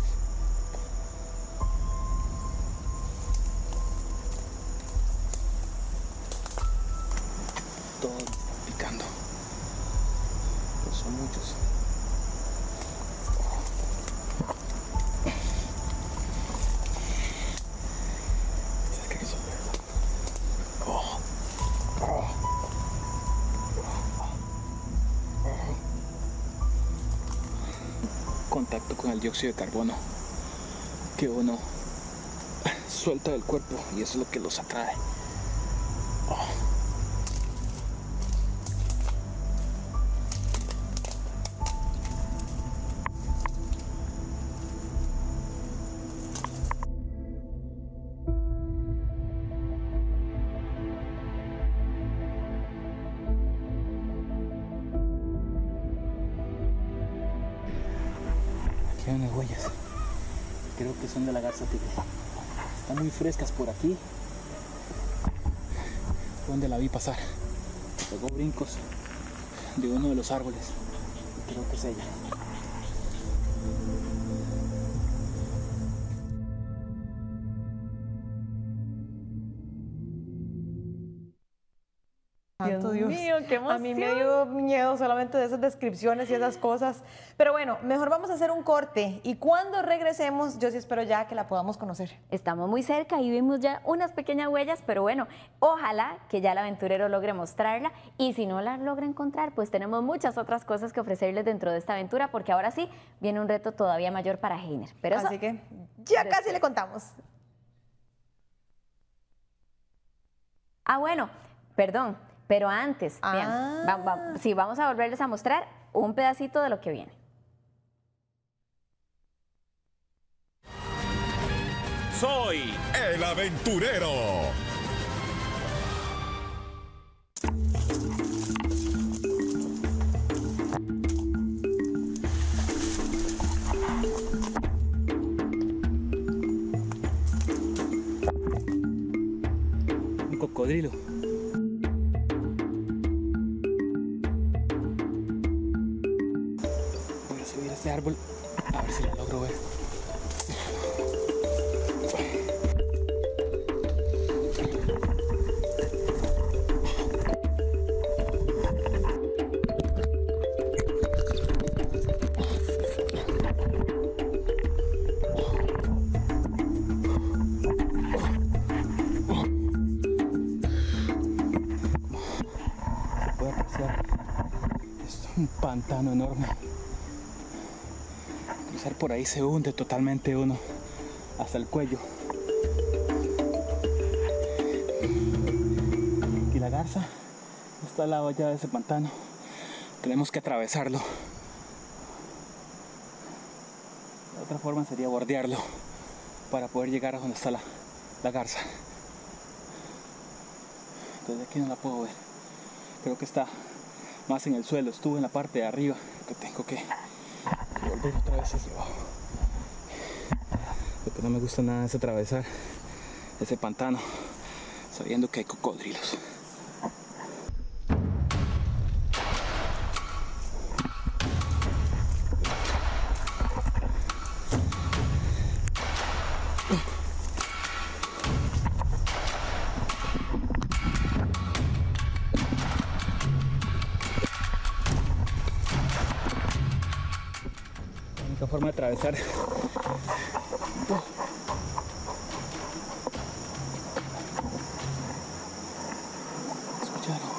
Todos picando, pues son muchos. Oh. Oh. Oh. contacto con el dióxido de carbono que uno suelta del cuerpo y eso es lo que los atrae. Oh. Aquí hay unas huellas, creo que son de la garza tigre. Están muy frescas por aquí. Fue donde la vi pasar. Pegó brincos de uno de los árboles. Creo que es ella. Santo Dios mío, qué emoción. A mí me dio miedo solamente de esas descripciones y esas cosas. Pero bueno, mejor vamos a hacer un corte y cuando regresemos, yo sí espero ya que la podamos conocer. Estamos muy cerca y vimos ya unas pequeñas huellas, pero bueno, ojalá que ya el aventurero logre mostrarla y si no la logra encontrar, pues tenemos muchas otras cosas que ofrecerles dentro de esta aventura porque ahora sí viene un reto todavía mayor para Heiner. Pero eso, así que ya después. Casi le contamos. Ah, bueno, perdón. Pero antes, ah. vean, va, va, sí, vamos a volverles a mostrar un pedacito de lo que viene. Soy el aventurero. Un cocodrilo. Este árbol, a ver si la logro ver. Se puede apreciar, es un pantano enorme. Cruzar por ahí se hunde totalmente uno hasta el cuello. Y la garza está al lado ya de ese pantano. Tenemos que atravesarlo. La otra forma sería bordearlo para poder llegar a donde está la, la garza. Desde aquí no la puedo ver. Creo que está más en el suelo. Estuvo en la parte de arriba que tengo que volver otra vez hacia abajo. Lo que no me gusta nada es atravesar ese pantano sabiendo que hay cocodrilos. La forma de atravesar. ¿Escucharon?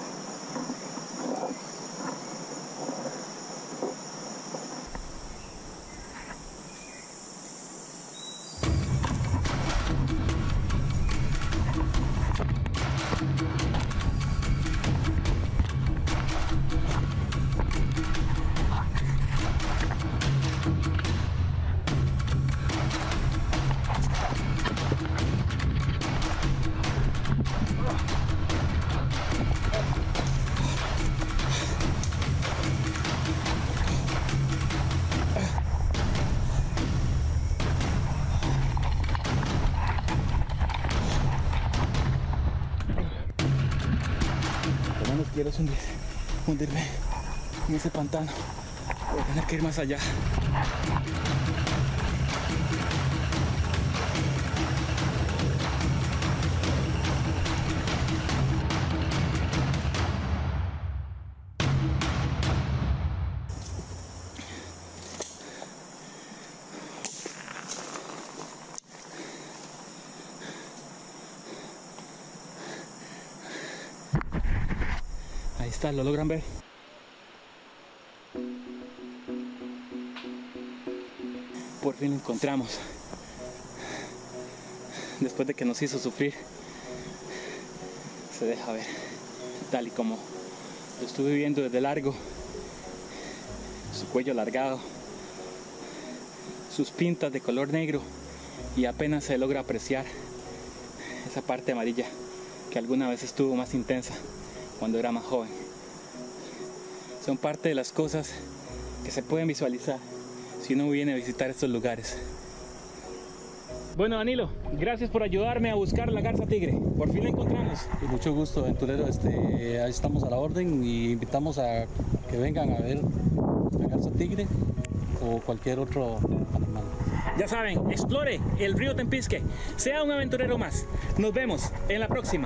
Quiero hundir, hundirme en ese pantano. Voy a tener que ir más allá. Ahí está, ¿lo logran ver? Por fin lo encontramos. Después de que nos hizo sufrir, se deja ver, tal y como lo estuve viendo desde largo. Su cuello alargado, sus pintas de color negro, y apenas se logra apreciar esa parte amarilla que alguna vez estuvo más intensa cuando era más joven. Son parte de las cosas que se pueden visualizar si uno viene a visitar estos lugares. Bueno, Danilo, gracias por ayudarme a buscar la garza tigre. Por fin la encontramos. Con mucho gusto, aventurero. Este, ahí estamos a la orden y invitamos a que vengan a ver la garza tigre o cualquier otro animal. Ya saben, explore el río Tempisque. Sea un aventurero más. Nos vemos en la próxima.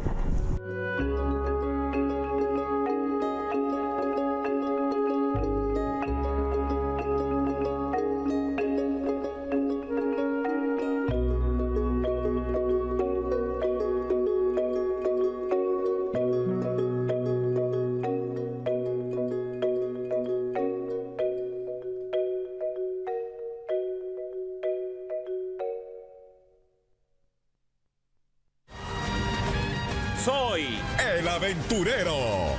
Soy el aventurero.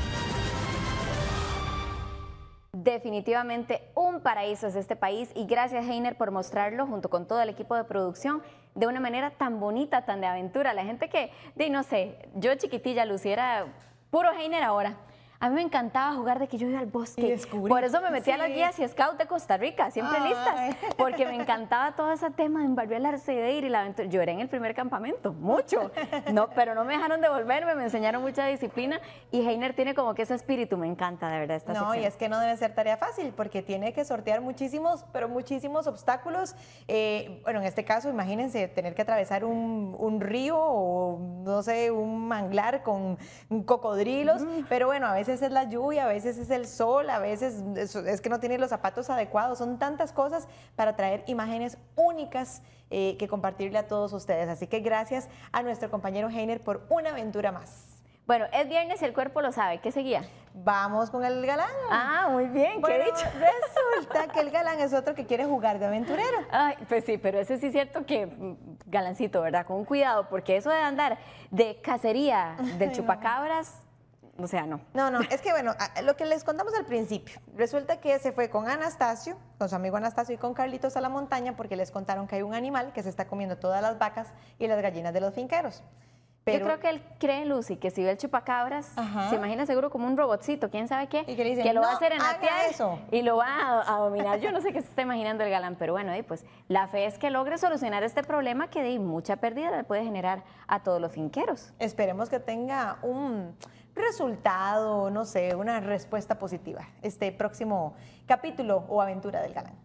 Definitivamente un paraíso es este país y gracias Heiner por mostrarlo junto con todo el equipo de producción de una manera tan bonita, tan de aventura. La gente que, de no sé, yo chiquitilla, luciera puro Heiner ahora. A mí me encantaba jugar de que yo iba al bosque. Por eso me metí sí. a las guías y scout de Costa Rica, siempre Ay. listas. Porque me encantaba todo ese tema de embarbearse de ir y la aventura. Yo era en el primer campamento, mucho. No, pero no me dejaron de volverme, me enseñaron mucha disciplina. Y Heiner tiene como que ese espíritu, me encanta de verdad esta No, sección. y es que no debe ser tarea fácil porque tiene que sortear muchísimos, pero muchísimos obstáculos. Eh, bueno, en este caso, imagínense tener que atravesar un, un río o, no sé, un manglar con cocodrilos. Mm. Pero bueno, a veces es la lluvia, a veces es el sol, a veces es, es que no tiene los zapatos adecuados. Son tantas cosas para traer imágenes únicas eh, que compartirle a todos ustedes. Así que gracias a nuestro compañero Heiner por una aventura más. Bueno, es viernes y el cuerpo lo sabe. ¿Qué seguía? Vamos con el galán. Ah, muy bien, bueno, ¿qué he dicho? Resulta que el galán es otro que quiere jugar de aventurero. Ay, pues sí, pero ese sí es cierto que galancito, ¿verdad? Con cuidado, porque eso de andar de cacería del chupacabras... O sea, no. No, no, es que bueno, lo que les contamos al principio, resulta que se fue con Anastasio, con su amigo Anastasio y con Carlitos a la montaña porque les contaron que hay un animal que se está comiendo todas las vacas y las gallinas de los finqueros. Pero... Yo creo que él cree, Lucy, que si ve el chupacabras, Ajá. se imagina seguro como un robotcito, quién sabe qué, y que, le dicen, que lo no, va a hacer en la tierra eso. y lo va a, a dominar. Yo no sé qué se está imaginando el galán, pero bueno, y pues la fe es que logre solucionar este problema que de mucha pérdida le puede generar a todos los finqueros. Esperemos que tenga un resultado, no sé, una respuesta positiva este próximo capítulo o aventura del galán.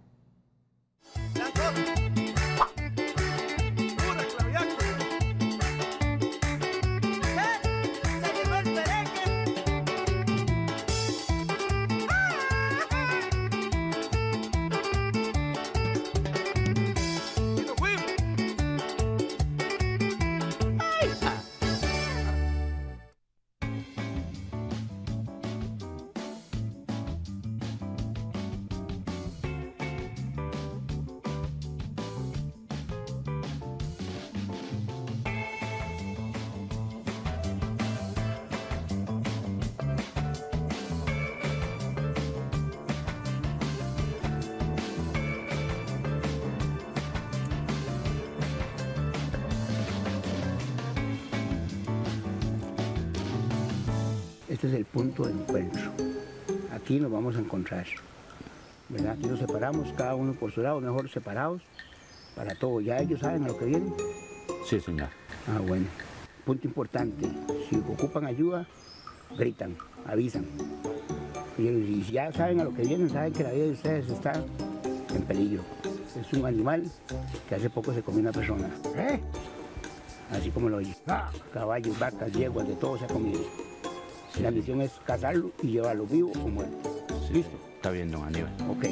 Este es el punto de encuentro. Aquí nos vamos a encontrar, ¿verdad? Aquí nos separamos, cada uno por su lado, mejor separados, para todo. ¿Ya ellos saben a lo que vienen? Sí, señor. Ah, bueno. Punto importante, si ocupan ayuda, gritan, avisan. Y si ya saben a lo que vienen, saben que la vida de ustedes está en peligro. Es un animal que hace poco se comió una persona. ¿Eh? Así como lo oye. Caballos, vacas, yeguas, de todo se ha comido. La misión es cazarlo y llevarlo vivo o muerto. Sí, ¿listo? Está bien, don Aníbal. Ok.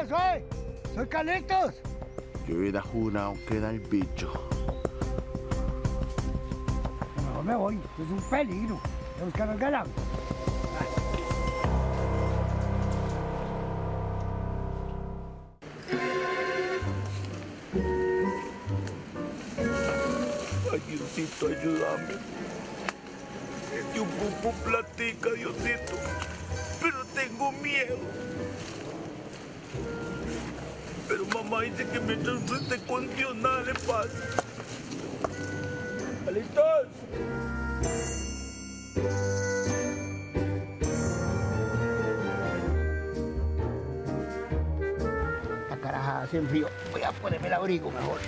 soy? Soy Carlitos. Yo hubiera jurado que era el bicho. Mejor me voy, es un peligro. Voy a buscar al galán. Ay, Diosito, ayúdame. Yo ocupo platica, Diosito, pero tengo miedo. Pero mamá dice que mientras no esté con Dios nada le pasa. ¡Listos! La caraja hace frío. Voy a ponerme el abrigo mejor.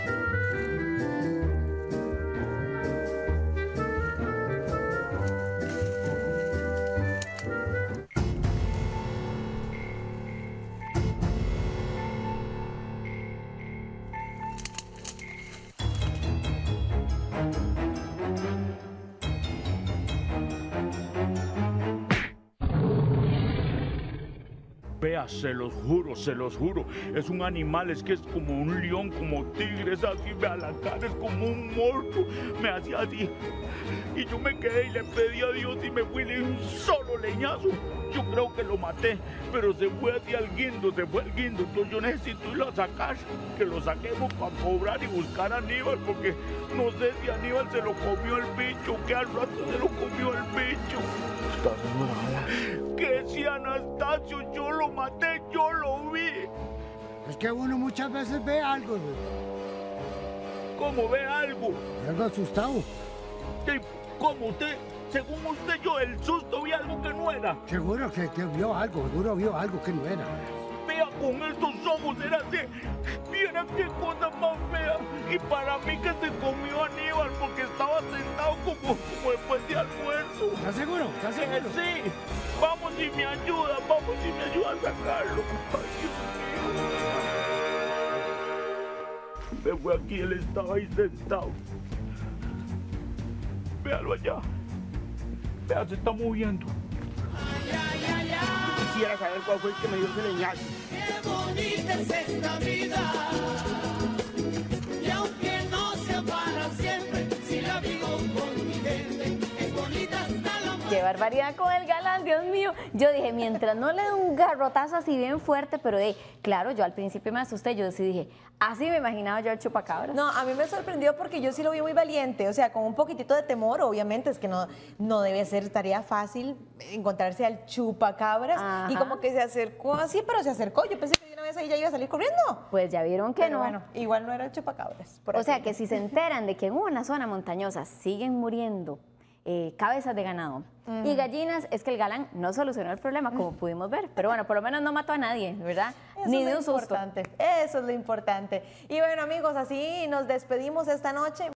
Vea, se los juro, se los juro. Es un animal, es que es como un león, como tigres, así, vea la cara, es como un monstruo. Me hacía así. Y yo me quedé y le pedí a Dios y me fui de un solo leñazo. Yo creo que lo maté, pero se fue hacia el guindo, se fue al guindo. Entonces yo necesito irlo a sacar, que lo saquemos para cobrar y buscar a Aníbal, porque no sé si Aníbal se lo comió el bicho, que al rato se lo comió el bicho. Que si Anastasio, yo lo maté, yo lo vi. Es que uno muchas veces ve algo. ¿Cómo ve algo? Algo asustado. Sí, ¿cómo usted? Según usted, yo el susto vi algo que no era. Seguro que, que vio algo, seguro vio algo que no era. Vea, con estos ojos era así. Viera qué cosa más fea. Y para mí que se comió Aníbal porque estaba sentado como, como después de almuerzo. ¿Estás seguro? ¿Estás seguro? Eh, sí. Vamos y me ayuda, vamos y me ayuda a sacarlo. Ay, Dios mío. Me fue aquí, él estaba ahí sentado. Véalo allá. Vea, se está moviendo. Quisiera saber cuál fue el que me dio ese leñazo. Qué bonita es esta vida. Y aunque no sea para siempre, si la vivo con mi gente, es bonita hasta la muerte. Qué barbaridad con el galán, Dios mío. Yo dije, mientras no le dé un garrotazo así bien fuerte, pero de, claro, yo al principio me asusté, yo sí dije, así me imaginaba yo al chupacabras. No, a mí me sorprendió porque yo sí lo vi muy valiente, o sea, con un poquitito de temor, obviamente, es que no, no debe ser tarea fácil encontrarse al chupacabras. Ajá. Y como que se acercó así, pero se acercó. Yo pensé que de una vez ahí ya iba a salir corriendo. Pues ya vieron que pero no. Bueno, igual no era el chupacabras. O sea, que si se enteran de que en una zona montañosa siguen muriendo Eh, cabezas de ganado uh-huh. y gallinas, es que el galán no solucionó el problema, como uh-huh. pudimos ver, pero bueno, por lo menos no mató a nadie, ¿verdad? Eso Ni es de lo un susto. Importante. Eso es lo importante. Y bueno, amigos, así nos despedimos esta noche.